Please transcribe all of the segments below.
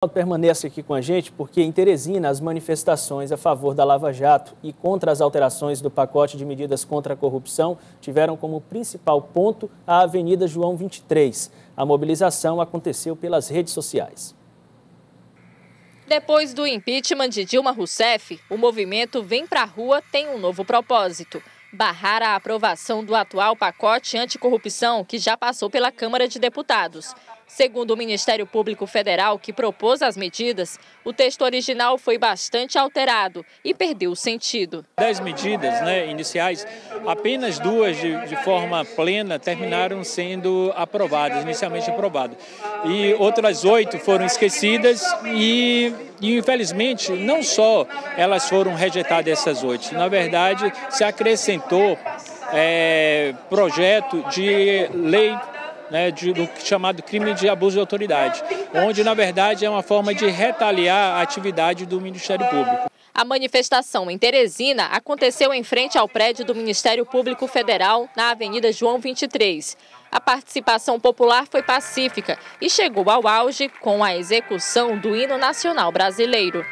Permanece aqui com a gente porque em Teresina as manifestações a favor da Lava Jato e contra as alterações do pacote de medidas contra a corrupção tiveram como principal ponto a Avenida João 23. A mobilização aconteceu pelas redes sociais. Depois do impeachment de Dilma Rousseff, o movimento Vem Pra Rua tem um novo propósito: barrar a aprovação do atual pacote anticorrupção que já passou pela Câmara de Deputados. Segundo o Ministério Público Federal, que propôs as medidas, o texto original foi bastante alterado e perdeu o sentido. 10 medidas iniciais, apenas 2 de forma plena terminaram sendo aprovadas, inicialmente aprovadas. E outras 8 foram esquecidas e infelizmente, não só elas foram rejeitadas, essas 8. Na verdade, se acrescentou projeto de lei do chamado crime de abuso de autoridade, onde, na verdade, é uma forma de retaliar a atividade do Ministério Público. A manifestação em Teresina aconteceu em frente ao prédio do Ministério Público Federal, na Avenida João 23. A participação popular foi pacífica e chegou ao auge com a execução do hino nacional brasileiro.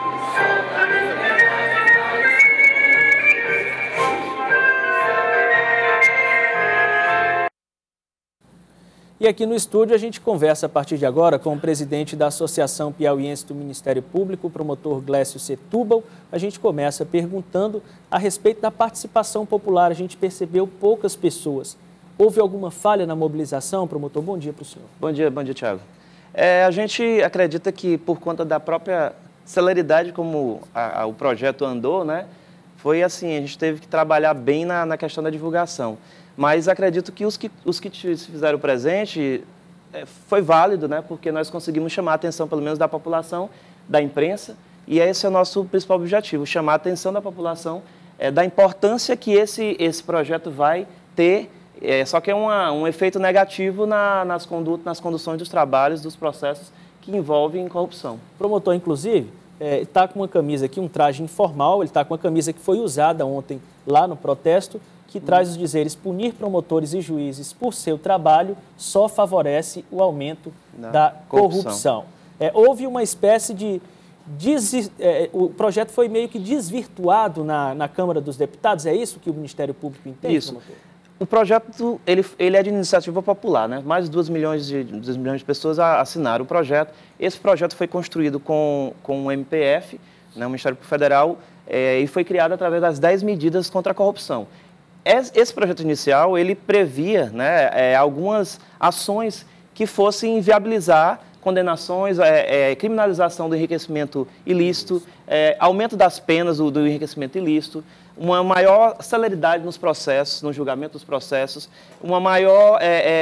E aqui no estúdio a gente conversa a partir de agora com o presidente da Associação Piauiense do Ministério Público, o promotor Glécio Setúbal. A gente começa perguntando a respeito da participação popular. A gente percebeu poucas pessoas. Houve alguma falha na mobilização, promotor? Bom dia para o senhor. Bom dia, Thiago. A gente acredita que por conta da própria celeridade como o projeto andou, foi assim, a gente teve que trabalhar bem na questão da divulgação. Mas acredito que os que se fizeram presente foi válido, porque nós conseguimos chamar a atenção, pelo menos, da população, da imprensa, e esse é o nosso principal objetivo, chamar a atenção da população da importância que esse projeto vai ter, só que é um efeito negativo nas conduções dos trabalhos, dos processos que envolvem corrupção. O promotor, inclusive, está com uma camisa aqui, um traje informal, ele está com uma camisa que foi usada ontem lá no protesto, que traz os dizeres: punir promotores e juízes por seu trabalho só favorece o aumento da corrupção. Houve uma espécie de... o projeto foi meio que desvirtuado na Câmara dos Deputados, é isso que o Ministério Público entende? Isso. Promotor? O projeto ele é de iniciativa popular, Mais de 2 milhões de pessoas assinaram o projeto. Esse projeto foi construído com o MPF, o Ministério Público Federal, e foi criado através das 10 medidas contra a corrupção. Esse projeto inicial, ele previa algumas ações que fossem viabilizar condenações, criminalização do enriquecimento ilícito, aumento das penas do enriquecimento ilícito, uma maior celeridade nos processos, no julgamento dos processos, uma maior...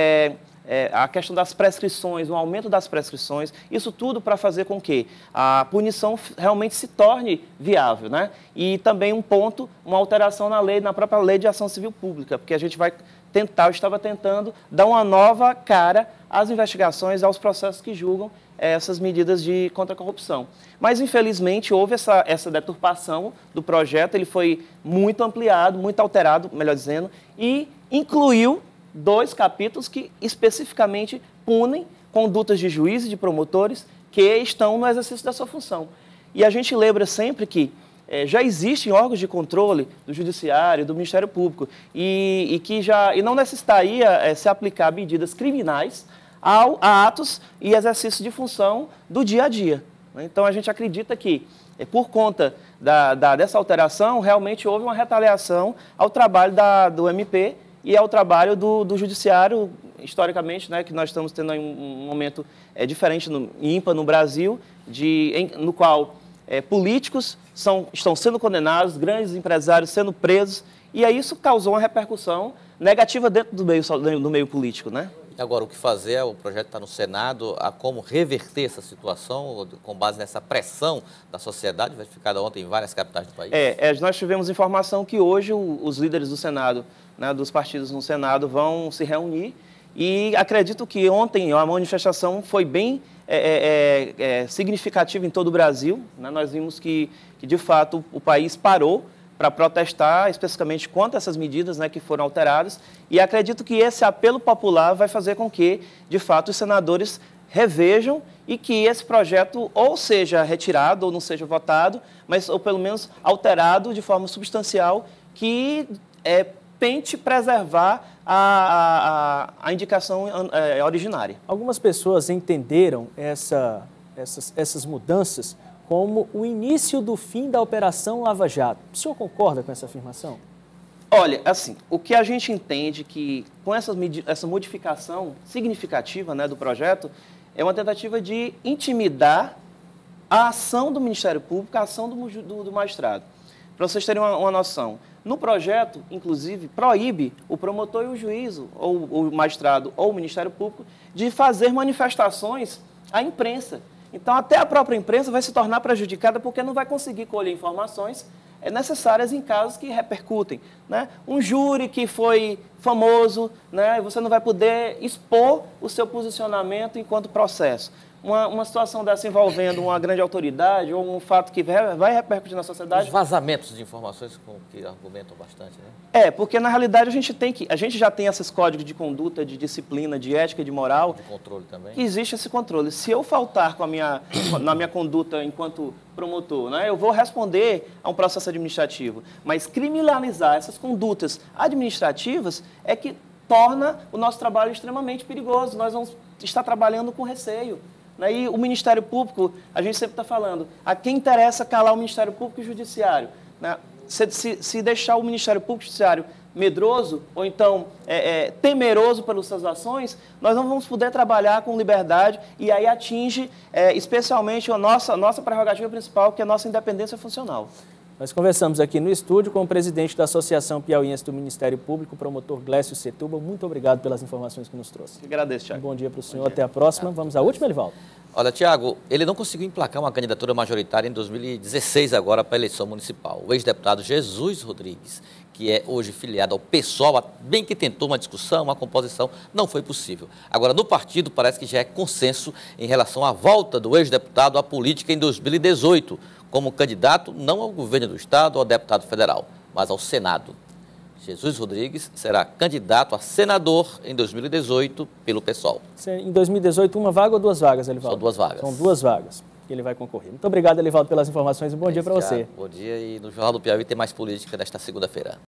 a questão das prescrições, um aumento das prescrições, isso tudo para fazer com que a punição realmente se torne viável, E também uma alteração na própria lei de ação civil pública, porque a gente eu estava tentando dar uma nova cara às investigações, aos processos que julgam essas medidas contra a corrupção. Mas, infelizmente, houve essa deturpação do projeto, ele foi muito ampliado, muito alterado, melhor dizendo, e incluiu 2 capítulos que especificamente punem condutas de juízes e de promotores que estão no exercício da sua função. E a gente lembra sempre que já existem órgãos de controle do Judiciário, do Ministério Público, e não necessitaria se aplicar medidas criminais a atos e exercício de função do dia a dia. Então, a gente acredita que, por conta dessa alteração, realmente houve uma retaliação ao trabalho do MP e ao trabalho do Judiciário, historicamente, que nós estamos tendo aí um momento diferente, ímpar no Brasil, no qual políticos estão sendo condenados, grandes empresários sendo presos, e aí isso causou uma repercussão negativa dentro do meio político, Agora, o que fazer? O projeto está no Senado, a como reverter essa situação com base nessa pressão da sociedade verificada ontem em várias capitais do país? Nós tivemos informação que hoje os líderes do Senado, dos partidos no Senado, vão se reunir, e acredito que ontem a manifestação foi bem significativa em todo o Brasil. Nós vimos que, de fato, o país parou para protestar especificamente contra essas medidas que foram alteradas, e acredito que esse apelo popular vai fazer com que, de fato, os senadores revejam e que esse projeto ou seja retirado ou não seja votado, mas ou pelo menos alterado de forma substancial que tente preservar a indicação originária. Algumas pessoas entenderam essas mudanças como o início do fim da Operação Lava Jato. O senhor concorda com essa afirmação? Olha, assim, o que a gente entende que com essa modificação significativa, né, do projeto é uma tentativa de intimidar a ação do Ministério Público, a ação do magistrado. Para vocês terem uma noção, no projeto, inclusive, proíbe o promotor e o juiz, ou o magistrado ou o Ministério Público, de fazer manifestações à imprensa. Então, até a própria imprensa vai se tornar prejudicada porque não vai conseguir colher informações necessárias em casos que repercutem, né? Um júri que foi famoso, né? Você não vai poder expor o seu posicionamento enquanto processo. Uma situação dessa envolvendo uma grande autoridade ou um fato que vai repercutir na sociedade... Os vazamentos de informações que argumentam bastante, né? Porque na realidade a gente já tem esses códigos de conduta, de disciplina, de ética, de moral. De controle também. Que existe esse controle. Se eu faltar na minha conduta enquanto promotor, né, eu vou responder a um processo administrativo. Mas criminalizar essas condutas administrativas é que torna o nosso trabalho extremamente perigoso. Nós vamos estar trabalhando com receio. E o Ministério Público, a gente sempre está falando, a quem interessa calar o Ministério Público e o Judiciário. Né? Se deixar o Ministério Público e o Judiciário medroso, ou então temeroso pelas suas ações, nós não vamos poder trabalhar com liberdade e aí atinge especialmente a nossa prerrogativa principal, que é a nossa independência funcional. Nós conversamos aqui no estúdio com o presidente da Associação Piauiense do Ministério Público, o promotor Glécio Setúbal. Muito obrigado pelas informações que nos trouxe. Eu agradeço, Tiago. Um bom dia para o senhor. Até a próxima. Vamos à última, Elivaldo. Olha, Tiago, ele não conseguiu emplacar uma candidatura majoritária em 2016 agora para a eleição municipal. O ex-deputado Jesus Rodrigues, que é hoje filiado ao PSOL, bem que tentou uma discussão, uma composição, não foi possível. Agora, no partido, parece que já é consenso em relação à volta do ex-deputado à política em 2018, como candidato não ao governo do Estado ou ao deputado federal, mas ao Senado. Jesus Rodrigues será candidato a senador em 2018 pelo PSOL. Em 2018, uma vaga ou duas vagas, Elivaldo? São duas vagas. São duas vagas que ele vai concorrer. Muito obrigado, Elivaldo, pelas informações e bom dia para você. Bom dia, e no Jornal do Piauí tem mais política nesta segunda-feira.